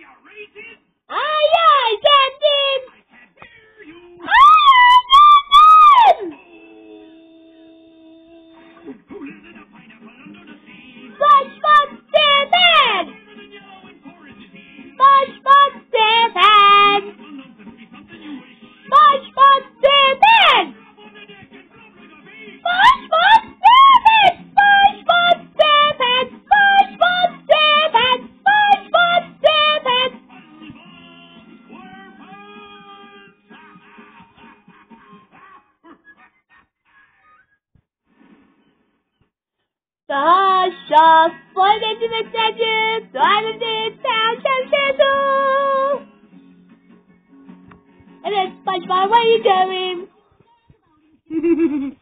Ay ay kendim. SpongeBob SquarePants! SpongeBob SquarePants! SpongeBob SquarePants! SpongeBob SquarePants! SpongeBob SquarePants! SpongeBob SquarePants! SpongeBob SquarePants! Sasha, Freunde mit Legend, eine Detail, and then SpongeBob, where are you going?